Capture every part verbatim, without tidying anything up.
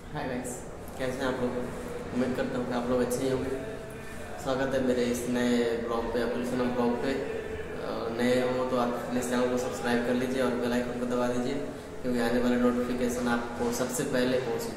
Hi guys, कैसे हैं आप लोग। उम्मीद करता हूँ कि आप लोग अच्छे ही होंगे। स्वागत है मेरे इस नए ब्लॉग पे, अब्दुल सनम ब्लॉग पे। अ, नए हो तो आप प्लीज़ चैनल को सब्सक्राइब कर लीजिए और बेल आइकन को दबा दीजिए, क्योंकि आने वाले नोटिफिकेशन आपको सबसे पहले पहुँचे।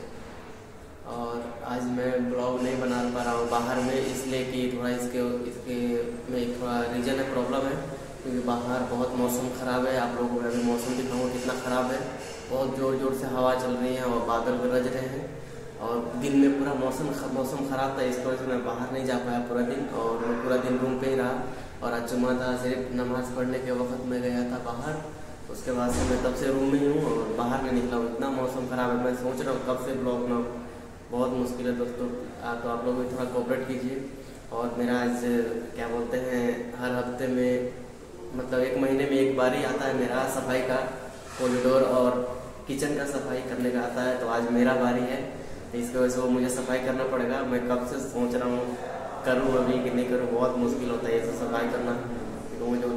और आज मैं ब्लॉग नहीं बना पा रहा हूँ बाहर में, इसलिए कि थोड़ा इसके इसके में एक थोड़ा रीज़न है, प्रॉब्लम है, क्योंकि बाहर बहुत मौसम ख़राब है। आप लोगों को अभी मौसम दिखाऊँ कितना ख़राब है। बहुत ज़ोर ज़ोर से हवा चल रही है और बादल गरज रहे हैं। और दिन में पूरा मौसम मौसम ख़राब था, इस वजह से मैं बाहर नहीं जा पाया पूरा दिन, और मैं पूरा दिन रूम पे ही रहा। और आज जुम्मा था, सिर्फ नमाज़ पढ़ने के वक्त मैं गया था बाहर। उसके बाद से मैं तब से रूम में ही हूँ और बाहर नहीं निकला हूँ। इतना मौसम ख़राब है, मैं सोच रहा हूँ कब से ब्लॉग बनाऊँ। बहुत मुश्किल है दोस्तों। आ, तो आप लोग भी थोड़ा कोऑपरेट कीजिए। और मेरा आज क्या बोलते हैं, हर हफ्ते में मतलब एक महीने में एक बार ही आता है मेरा सफाई का, कॉरिडोर और किचन का सफाई करने का आता है। तो आज मेरा बारी है, तो इसकी वजह से वो मुझे सफाई करना पड़ेगा। मैं कब से सोच रहा हूँ करूँ अभी कि नहीं करूँ। बहुत मुश्किल होता है ये सब सफाई करना, तो मुझे।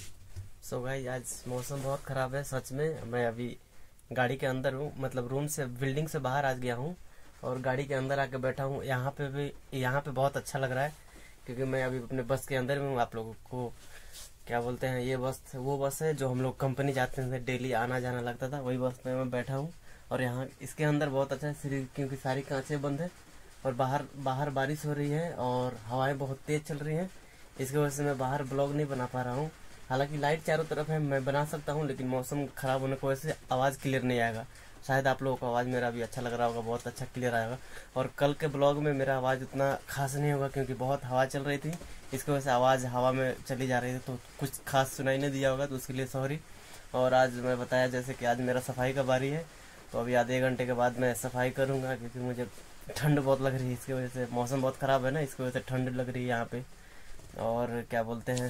सो गाइस, आज मौसम बहुत ख़राब है सच में। मैं अभी गाड़ी के अंदर हूँ, मतलब रूम से, बिल्डिंग से बाहर आ गया हूँ और गाड़ी के अंदर आके बैठा हूँ। यहाँ पे भी यहाँ पे बहुत अच्छा लग रहा है, क्योंकि मैं अभी अपने बस के अंदर में हूँ। आप लोगों को क्या बोलते हैं, ये बस वो बस है जो हम लोग कंपनी जाते थे, डेली आना जाना लगता था, वही बस में मैं बैठा हूँ। और यहाँ इसके अंदर बहुत अच्छा है, क्योंकि सारी कांचें बंद है और बाहर बाहर बारिश हो रही है और हवाएं बहुत तेज चल रही हैं। इसकी वजह से मैं बाहर ब्लॉग नहीं बना पा रहा हूँ। हालांकि लाइट चारों तरफ है, मैं बना सकता हूँ, लेकिन मौसम खराब होने की वजह से आवाज़ क्लियर नहीं आएगा। शायद आप लोगों को आवाज़ मेरा भी अच्छा लग रहा होगा, बहुत अच्छा क्लियर आएगा। और कल के ब्लॉग में मेरा आवाज़ उतना खास नहीं होगा, क्योंकि बहुत हवा चल रही थी, इसकी वजह से आवाज़ हवा में चली जा रही थी, तो कुछ खास सुनाई नहीं दिया होगा, तो उसके लिए सॉरी। और आज मैं बताया जैसे कि आज मेरा सफाई का बारी है, तो अभी आधे घंटे के बाद मैं सफाई करूँगा, क्योंकि मुझे ठंड बहुत लग रही है। इसकी वजह से मौसम बहुत ख़राब है ना, इसकी वजह से ठंड लग रही है यहाँ पे। और क्या बोलते हैं,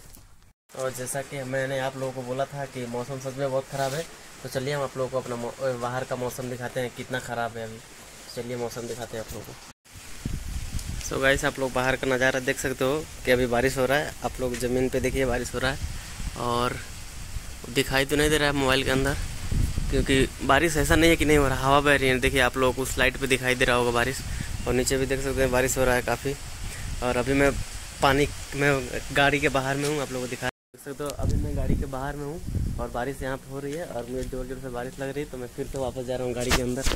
और जैसा कि मैंने आप लोगों को बोला था कि मौसम सच में बहुत ख़राब है, तो चलिए हम आप लोगों को अपना बाहर का मौसम दिखाते हैं कितना ख़राब है अभी। चलिए मौसम दिखाते हैं आप लोगों को। सो so गाइस, आप लोग बाहर का नज़ारा देख सकते हो कि अभी बारिश हो रहा है। आप लोग ज़मीन पे देखिए, बारिश हो रहा है। और दिखाई तो नहीं दे रहा है मोबाइल के अंदर, क्योंकि बारिश ऐसा नहीं है कि नहीं हो रहा, हवा बह रही है। देखिए आप लोगों को उस लाइट पे दिखाई दे रहा होगा बारिश, और नीचे भी देख सकते हैं बारिश हो रहा है काफ़ी। और अभी मैं पानी में गाड़ी के बाहर में हूँ, आप लोगों को दिखा देख सकते हो। अभी मैं गाड़ी के बाहर में हूँ और बारिश यहाँ पे हो रही है और मुझे जोर जोर से बारिश लग रही है, तो मैं फिर से वापस जा रहा हूँ गाड़ी के अंदर।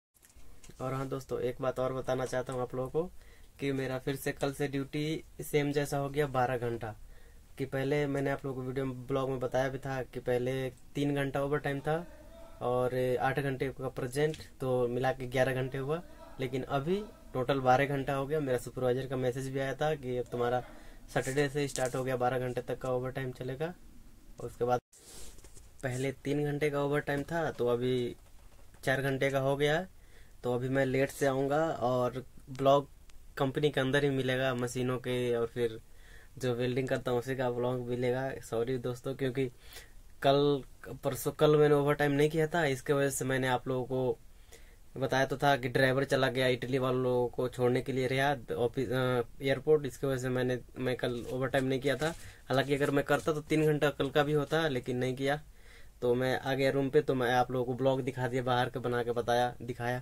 और हाँ दोस्तों, एक बात और बताना चाहता हूँ आप लोगों को कि मेरा फिर से कल से ड्यूटी सेम जैसा हो गया, बारह घंटा। कि पहले मैंने आप लोगों को वीडियो ब्लॉग में बताया भी था कि पहले तीन घंटा ओवर टाइम था और आठ घंटे का प्रेजेंट, तो मिला के ग्यारह घंटे हुआ। लेकिन अभी टोटल बारह घंटा हो गया। मेरा सुपरवाइजर का मैसेज भी आया था कि अब तुम्हारा सैटरडे से स्टार्ट हो गया, बारह घंटे तक का ओवर टाइम चलेगा। और उसके बाद पहले तीन घंटे का ओवर टाइम था, तो अभी चार घंटे का हो गया। तो अभी मैं लेट से आऊँगा और ब्लॉग कंपनी के अंदर ही मिलेगा, मशीनों के और फिर जो वेल्डिंग करता हूँ उसी का ब्लॉग मिलेगा। सॉरी दोस्तों, क्योंकि कल परसों कल मैंने ओवर टाइम नहीं किया था, इसके वजह से मैंने आप लोगों को बताया तो था कि ड्राइवर चला गया इटली वालों को छोड़ने के लिए रियाद ऑफिस एयरपोर्ट। इसकी वजह से मैंने मैं कल ओवर टाइम नहीं किया था। हालांकि अगर मैं करता तो तीन घंटा कल का भी होता, लेकिन नहीं किया। तो मैं आ गया रूम पे, तो मैं आप लोगों को ब्लॉग दिखा दिया, बाहर का बना के बताया दिखाया।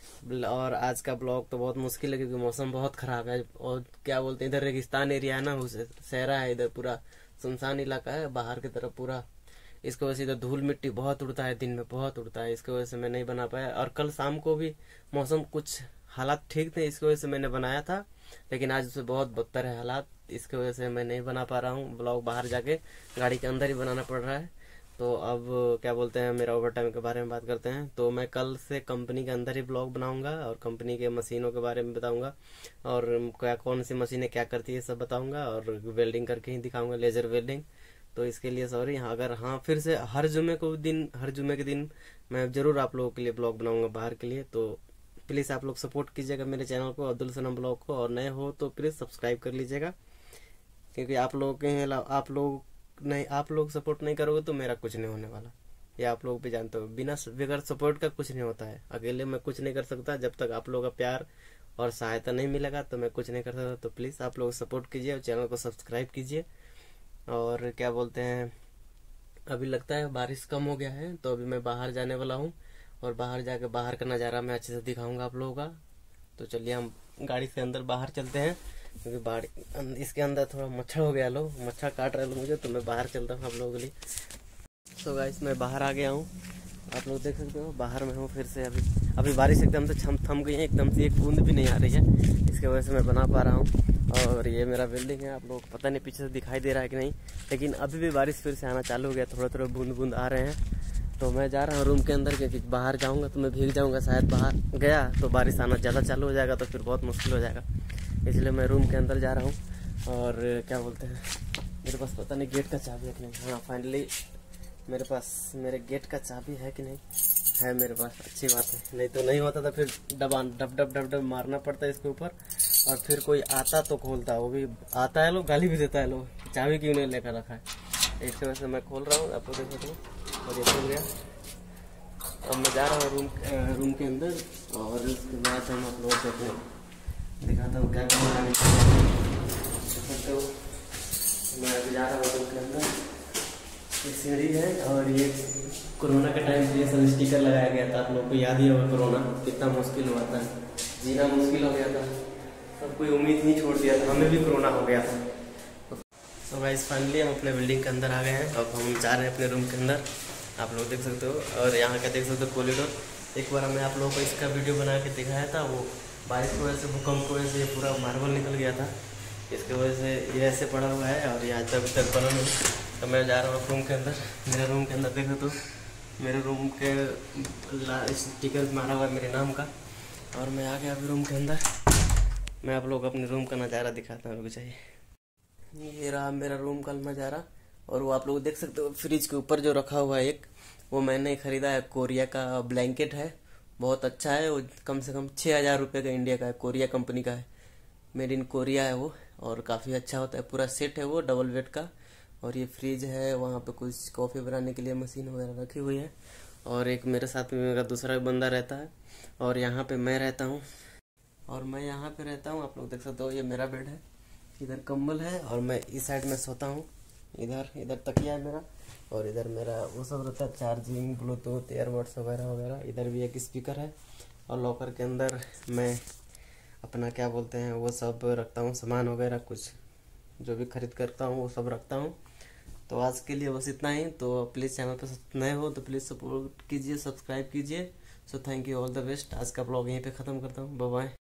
और आज का ब्लॉग तो बहुत मुश्किल है, क्योंकि मौसम बहुत ख़राब है। और क्या बोलते हैं, इधर रेगिस्तान एरिया है ना, सहरा है, इधर पूरा सुनसान इलाका है बाहर की तरफ पूरा। इसकी वजह से इधर धूल मिट्टी बहुत उड़ता है, दिन में बहुत उड़ता है, इसकी वजह से मैं नहीं बना पाया। और कल शाम को भी मौसम कुछ हालात ठीक थे, इसकी वजह से मैंने बनाया था, लेकिन आज उससे बहुत बदतर है हालात, इसकी वजह से मैं नहीं बना पा रहा हूँ ब्लॉग। बाहर जाके गाड़ी के अंदर ही बनाना पड़ रहा है। तो अब क्या बोलते हैं, मेरा ओवर टाइम के बारे में बात करते हैं। तो मैं कल से कंपनी के अंदर ही ब्लॉग बनाऊंगा और कंपनी के मशीनों के बारे में बताऊंगा, और क्या कौन सी मशीनें क्या करती है सब बताऊंगा, और वेल्डिंग करके ही दिखाऊंगा, लेजर वेल्डिंग। तो इसके लिए सॉरी। हाँ, अगर हाँ फिर से हर जुमे को दिन हर जुमे के दिन मैं ज़रूर आप लोगों के लिए ब्लॉग बनाऊंगा बाहर के लिए। तो प्लीज़ आप लोग सपोर्ट कीजिएगा मेरे चैनल को, अब्दुल सनम ब्लॉग को, और नए हो तो प्लीज़ सब्सक्राइब कर लीजिएगा, क्योंकि आप लोगों के आप लोग नहीं आप लोग सपोर्ट नहीं करोगे तो मेरा कुछ नहीं होने वाला। ये आप लोग भी जानते हो, बिना बगैर सपोर्ट का कुछ नहीं होता है। अकेले मैं कुछ नहीं कर सकता, जब तक आप लोगों का प्यार और सहायता नहीं मिलेगा तो मैं कुछ नहीं कर सकता। तो प्लीज़ आप लोग सपोर्ट कीजिए और चैनल को सब्सक्राइब कीजिए। और क्या बोलते हैं, अभी लगता है बारिश कम हो गया है, तो अभी मैं बाहर जाने वाला हूँ और बाहर जाके बाहर का नज़ारा मैं अच्छे से दिखाऊंगा आप लोगों का। तो चलिए हम गाड़ी से अंदर बाहर चलते हैं, क्योंकि बाहर इसके अंदर थोड़ा मच्छर हो गया, लो मच्छर काट रहे लो मुझे, तो मैं बाहर चलता हूँ आप लोगों के लिए। तो गाइस मैं बाहर आ गया हूँ, आप लोग देख सकते हो बाहर में हूँ फिर से। अभी अभी बारिश एकदम से छम थम गई है, एकदम से एक बूंद भी नहीं आ रही है, इसके वजह से मैं बना पा रहा हूँ। और ये मेरा बिल्डिंग है, आप लोग पता नहीं पीछे से दिखाई दे रहा है कि नहीं, लेकिन अभी भी बारिश फिर से आना चालू हो गया, थोड़ा थोड़ा बूंद बूंद आ रहे हैं। तो मैं जा रहा हूँ रूम के अंदर, क्योंकि बाहर जाऊँगा तो मैं भीग जाऊँगा, शायद बाहर गया तो बारिश आना ज़्यादा चालू हो जाएगा तो फिर बहुत मुश्किल हो जाएगा, इसलिए मैं रूम के अंदर जा रहा हूँ। और क्या बोलते हैं, मेरे पास पता नहीं गेट का चाबी है कि नहीं। हाँ फाइनली मेरे पास मेरे गेट का चाबी है कि नहीं, है मेरे पास, अच्छी बात है, नहीं तो नहीं होता था फिर दबा डब डब डब डब मारना पड़ता है इसके ऊपर, और फिर कोई आता तो खोलता, वो भी आता है लोग गाली भी देता है लोग, चाबी क्यों नहीं लेकर रखा है। इसकी वजह से मैं खोल रहा हूँ, आपको देख सकते हो, और ये खुल गया। अब मैं जा रहा हूँ रूम रूम के अंदर, और उसके बाद हम आप लोग देखने दिखाता हूँ क्या क्या देख सकते हो। मैं अभी जा रहा हूँ रूम के अंदर, ये सीढ़ी है, और ये कोरोना के टाइम पे ये सब स्टिकर लगाया गया था, आप लोग को याद ही होगा कोरोना कितना मुश्किल हुआ था, जीना मुश्किल हो गया था, सब कोई उम्मीद नहीं छोड़ दिया था, हमें भी कोरोना हो गया था। तो गाइस फाइनली हम अपने बिल्डिंग के अंदर आ गए हैं, अब हम जा रहे हैं अपने रूम के अंदर, आप लोग देख सकते हो। और यहाँ का देख सकते हो कॉरिडोर, एक बार मैं आप लोगों को इसका वीडियो बना के दिखाया था, वो बारिश की वजह से, भूकंप की वजह से ये पूरा मार्बल निकल गया था, इसकी वजह से ये ऐसे पड़ा हुआ है, और यहाँ तक तक बना नहीं। तो मैं जा रहा हूँ रूम के अंदर, मेरे रूम के अंदर देखो तो मेरे रूम के स्टिकर मारा हुआ है मेरे नाम का, और मैं आ गया अभी रूम के अंदर। मैं आप लोग अपने रूम का नज़ारा दिखाता हूँ, चाहिए ये रहा मेरा रूम का नज़ारा। और वो आप लोग देख सकते हो फ्रिज के ऊपर जो रखा हुआ है एक, वो मैंने खरीदा है, कोरिया का ब्लैंकेट है, बहुत अच्छा है वो, कम से कम छः हज़ार रुपये का इंडिया का है, कोरिया कंपनी का है, मेड इन कोरिया है वो, और काफ़ी अच्छा होता है, पूरा सेट है वो डबल बेड का। और ये फ्रिज है, वहाँ पे कुछ कॉफ़ी बनाने के लिए मशीन वगैरह रखी हुई है, और एक मेरे साथ में मेरा दूसरा बंदा रहता है, और यहाँ पे मैं रहता हूँ, और मैं यहाँ पे रहता हूँ, आप लोग देख सकते हो। ये मेरा बेड है, इधर कंबल है, और मैं इस साइड में सोता हूँ, इधर इधर तकिया है मेरा, और इधर मेरा वो सब रहता है, चार्जिंग, ब्लूटूथ, एयरबड्स वगैरह वगैरह। इधर भी एक स्पीकर है, और लॉकर के अंदर मैं अपना क्या बोलते हैं वो सब रखता हूँ, सामान वगैरह कुछ जो भी खरीद करता हूँ वो सब रखता हूँ। तो आज के लिए बस इतना ही। तो प्लीज़ चैनल पर नए हो तो प्लीज़ सपोर्ट कीजिए, सब्सक्राइब कीजिए। So thank you, all the best. आज का ब्लॉग यहीं पे ख़त्म करता हूँ, बाय बाय।